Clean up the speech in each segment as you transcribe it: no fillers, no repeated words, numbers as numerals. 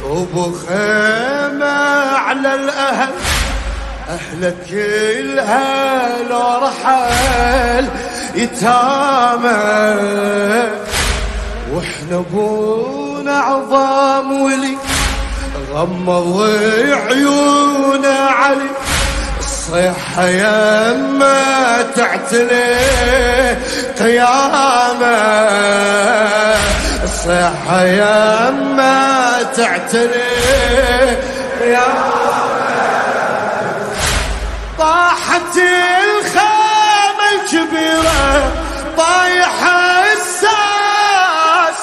وابو خيمة على الأهل، أهلك كلها لو رحل يتامى، واحنا ابونا عظام ولي غمض عيونا علي، الصيحة يما تعتلي قيامة، الصيحة يما تعتلي قيامة. طاحت الخيمة الكبيرة طايح الساس،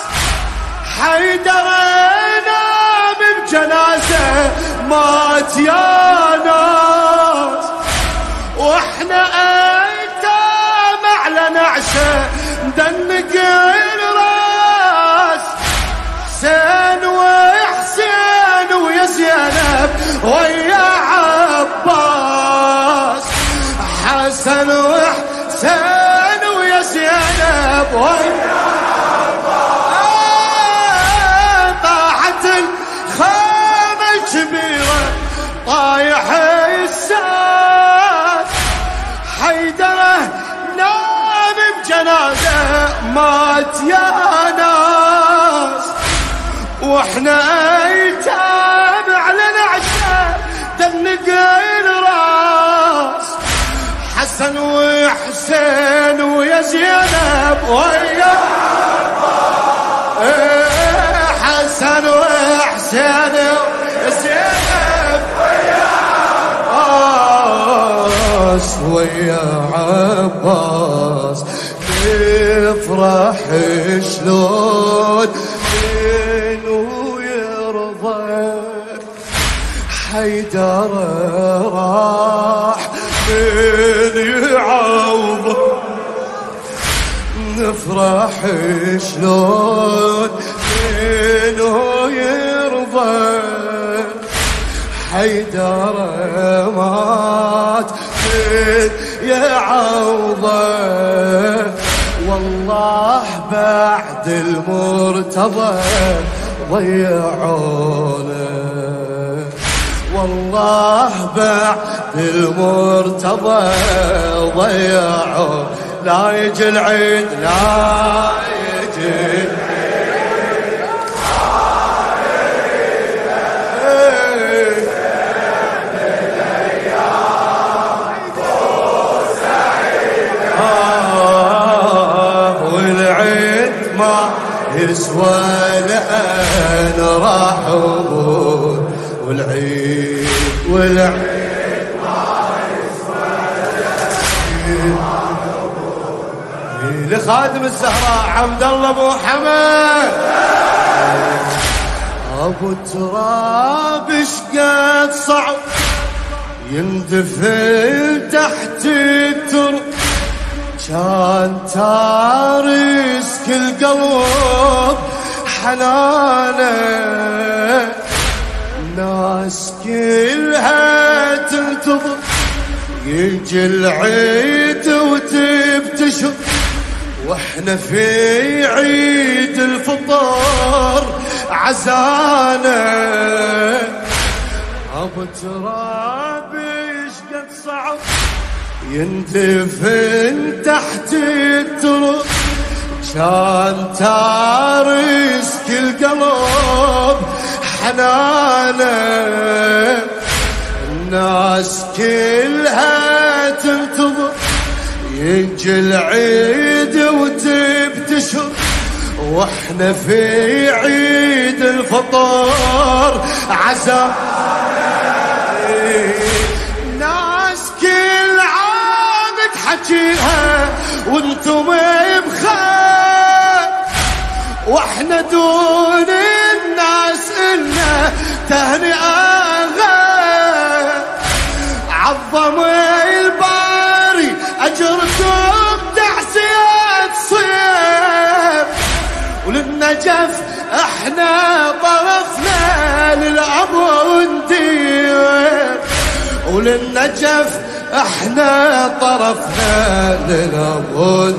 حيدرنا بجنازة مات يا ناس، واحنا ايتام على نعشة ندنق الراس، حسين وحسين ويا زينب ويا عباس، حسن وحسين ويا زينب ويا عباس. طاحت الخيمة الكبيرة طايح الساس، حيدره نام بجنازة مات يا ناس، واحنا ايتام على نعشة دنق الراس، حسن وحسين ويا زينب ويا حسن وحسين ويا زينب ويا عباس، ويا عباس يفرح شلون حيدر راح من يعوض، نفرح شلون منه يرضى، حيدر مات من يعوضه، والله بعد المرتضى ضيعونه، والله بعد المرتضى ضيعوا، لا يجي العيد لا يجي العيد والعيد ما يسوى لأن راحوا، والعيد والعيد ما يسوى لخادم الزهراء عبد الله ابو حمد. ابو تراب شقد صعب يندفن تحت التراب، كان تارس كل قلب حنانه، الناس كلها تنتظر يجي العيد وتبتشر، واحنا في عيد الفطر عزانا. ابو تراب شقد صعب يندفن تحت التراب، كان تارس كل قلب حنانه، الناس كلها تنتظر يجي العيد وتبتشر، واحنا في عيد الفطر عزا، ناس كل عام تحكيها وانتم بخير، واحنا دون الناس إلنا تهنئة غير، عظم الباري أجركم تحسين صير، وللنجف احنا طرفنا للأبو ندير، وللنجف احنا طرفنا للأبو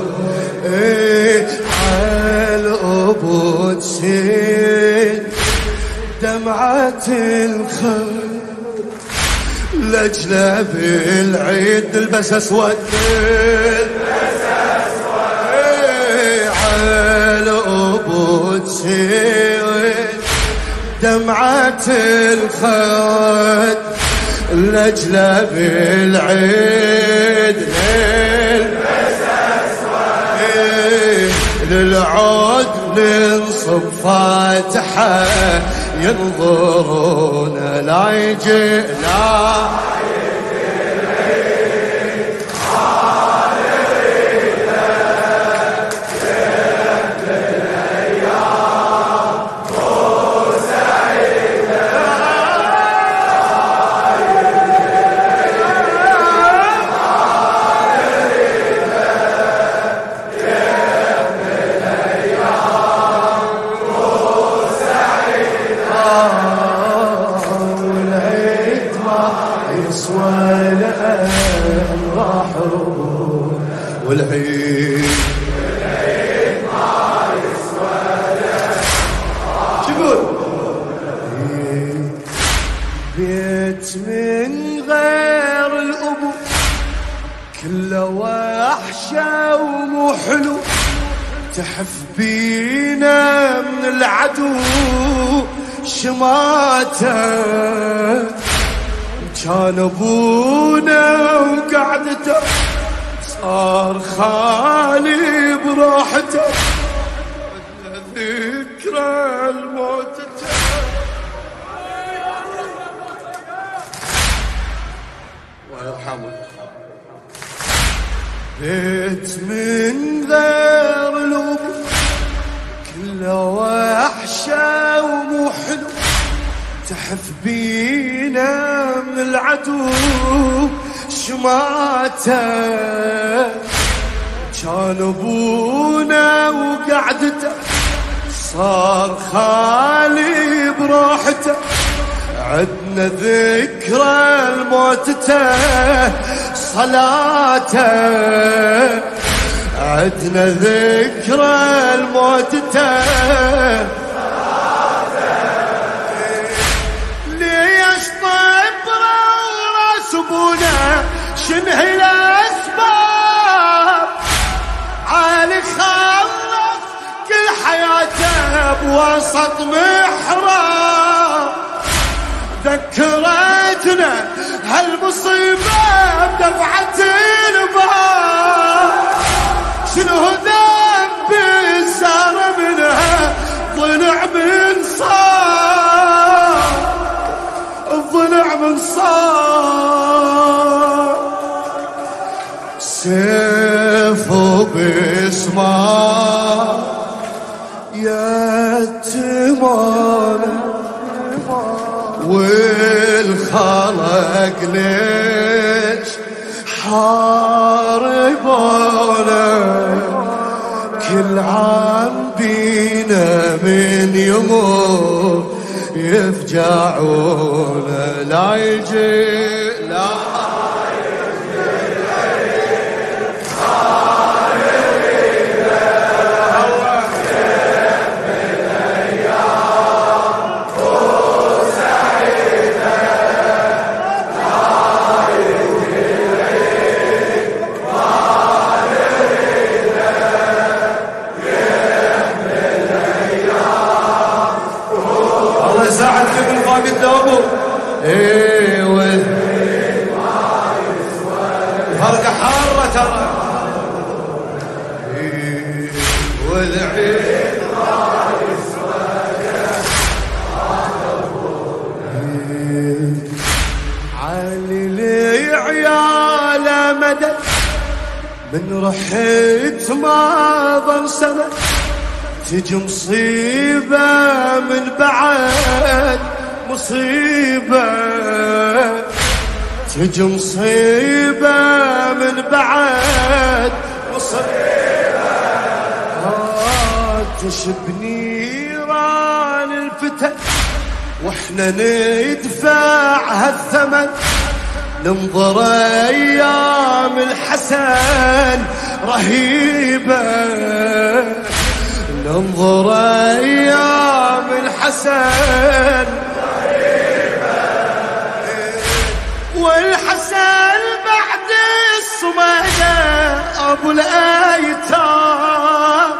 عالأبو تسيل دمعة دمعة الخير لأجله بالعيد نلبس أسود على أبو تسيد دمعة الخير لأجله بالعيد نلبس أسود للعود ننصب فاتحة ينظرون لا يجي لا والعيد ما يسوى شقول بيت من غير الأبو كله وحشة ومو حلو تحف بينا من العدو شماته كان أبونا وقعدته صار خالي براحته ذكرى الموت الله يرحمه بيت من غير الأب كله وحشة ومو حلو تحف بينا من العدو شماته كان أبونا وقعدته صار خالي براحته عدنا ذكرى الموتته صلاته عدنا ذكرى الموتته شنه الأسباب عالي خلص كل حياته بوسط محراب ذكرتنا هالمصيبة بدفعة الباب شنو ذنبي صار منها ضلع من صار الضلع من صار سيف بسمار يتمان والخلق ليش حاربونا كل عام بينا من يموت يفجعونا لا يجي لا فرقة حارة ترى والعيد ما يسوى علي لي عياله مدد من رحت ما ظل سنة تجي مصيبة من بعد مصيبة تجي مصيبة من بعد مصيبة تشب نيران الفتن واحنا ندفع هالثمن ننظر ايام الحسن رهيبة ننظر ايام الحسن والحسن بعد الصمادة أبو الأيتام،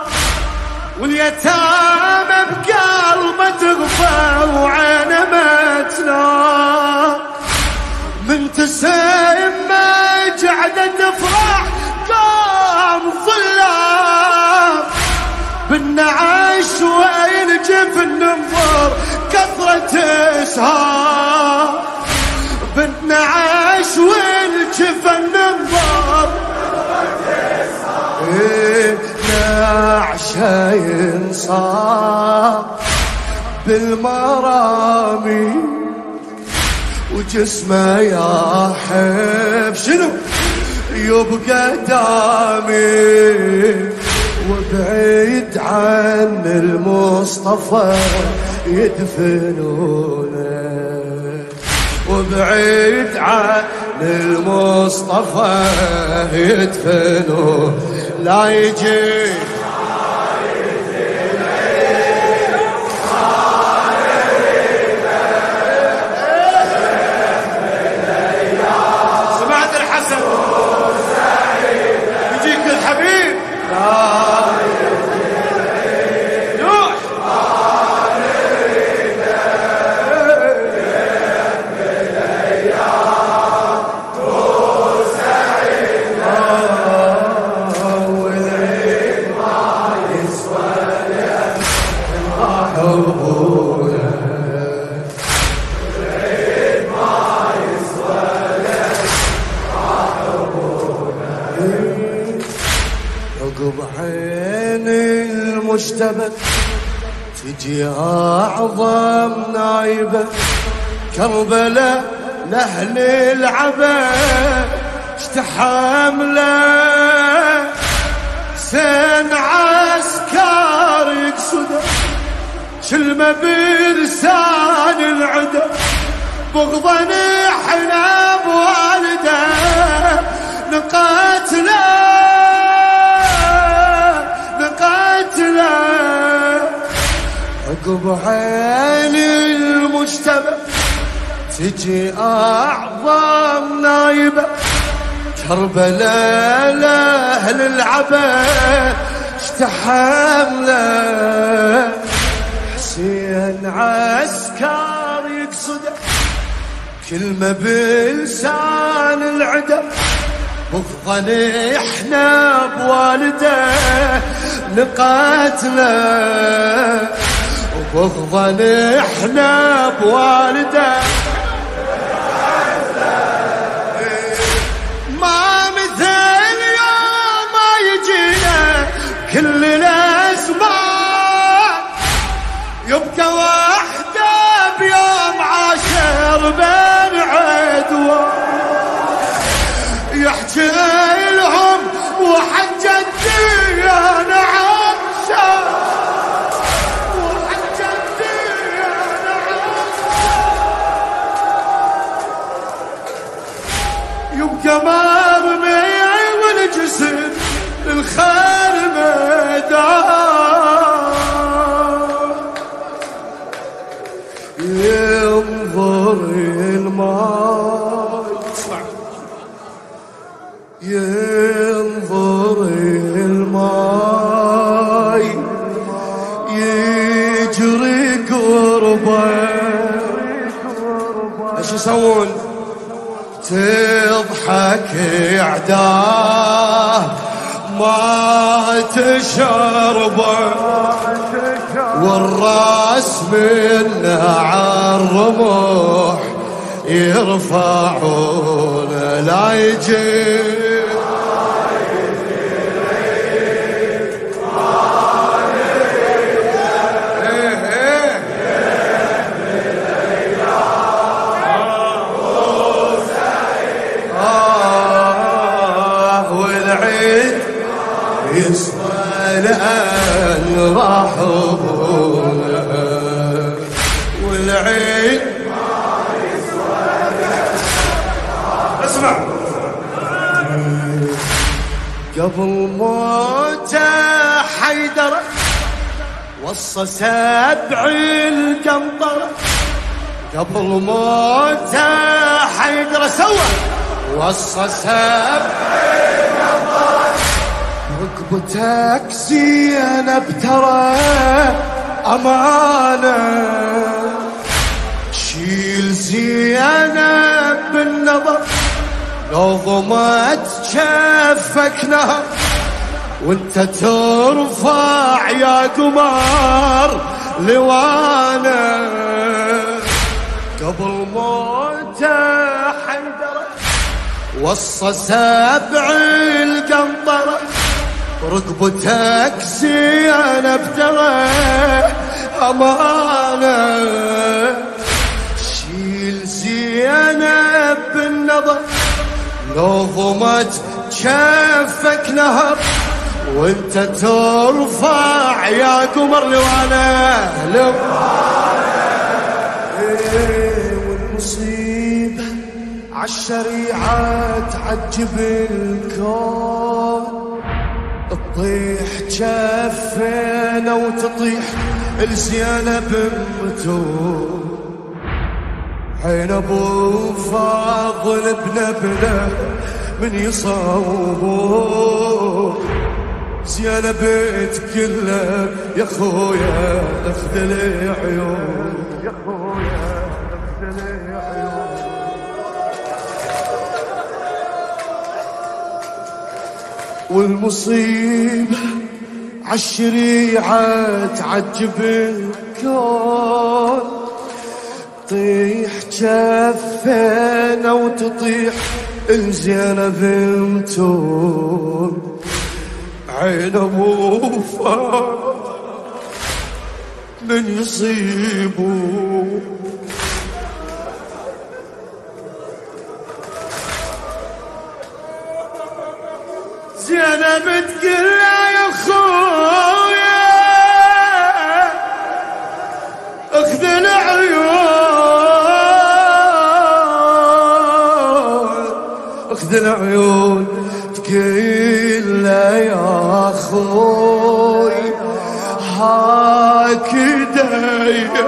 واليتامى بقلبه تغفى وعينه ما تنام. من تسمى قعدة تفرح قام ظلام، بالنعش والجفن ننظر كثرة اسهام، بالنعش والجفن ننظر نعشة ينصاب بالمرامي، وجسمه ياحب شنو يبقى دامي، وبعيد عن المصطفى يدفنونه، وبعيد عن المصطفى يدفنونه. لا يجي سمعت الحسن يجيك الحبيب نوح عين المجتبى تجي أعظم نايبة، كربلاء لأهل العبا اشتحامله، حسين عسكر يقصده شلمه بلسان العدا، بغضا احنا بوالده نقاتله عقب عين المجتبى تجي أعظم نايبة، كربلاء لأهل العبا اشتحامله، حسين عسكر يقصده كلمة بلسان العدا، بغضا احنا بوالده نقاتله، وبغضا احنا بوالده ما مثل يوم ما يجينا كل الاسماء، يبقى وحده بيوم عاشر بين عدوى، يحكي لهم وحجتي انا عطشان، وحجتي انا عطشان، يبقى مرمي والجسم للخير ميدان، ينظر الماء ينظر الماي يجري قربه، ايش يسوون؟ تضحك اعداه ما تشربه، والراس منه عالرمح يرفعون لا يجي يسوى لأن راحوا والعين اسمع قبل موته حيدر وصى 7 القنطرة قبل موته حيدر سوى وصى ركبتك زينب ترى أمانة، شيل زينب بالنظر لو ضمت شفك نهر، وانت ترفع يا قمر لوانا. قبل موته حيدر وصى 7 القنطرة، ركبتك زينب ترى أمانة، شيل زينب بالنظر لو ضمت شفك نهر، وانت ترفع يا قمر لوانا والمصيبة عالشريعة تعجب الكون، تطيح جفينا وتطيح الزينب متون، عين ابو فاضل ابنه من يصوبه، زينب تقله يا خويا اخذ لي عيون، يا خويا اخذ لي عيون. والمصيبة عالشريعة تعجب الكون، تطيح جفينا وتطيح الزينب متون، عين ابو فاضل من يصيبه، زينب تقول يا خويا اخذ العيون، اخذ العيون، تقول يا خوي هكذا.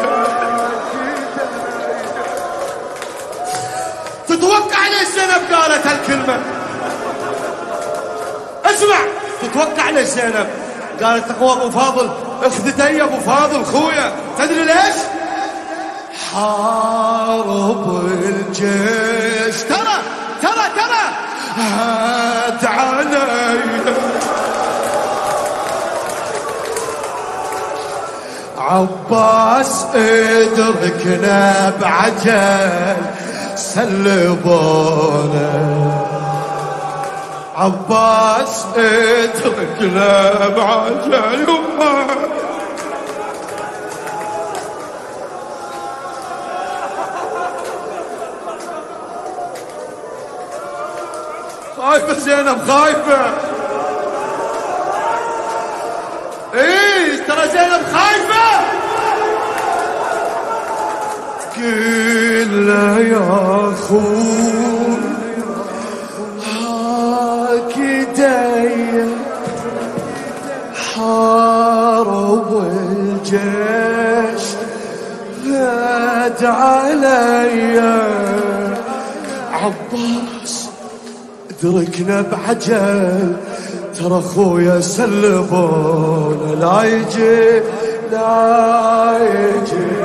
تتوقع ليش زينب قالت هالكلمة؟ اسمع، تتوقع ليش زينب قالت تقوى ابو فاضل اخذتي ابو فاضل خويا؟ تدري ليش؟ حارب الجيش ترى هات علي، عباس ادركنا بعجل سلبونا، عباس ادركنا بعجل يما. خايفة زينب خايفة، ايه ترى زينب خايفة. قل يا خوي هكذا حارب الجيش فات علي، عباس ادركنا بعجل ترى خويا سلبونا، لا يجي لا يجي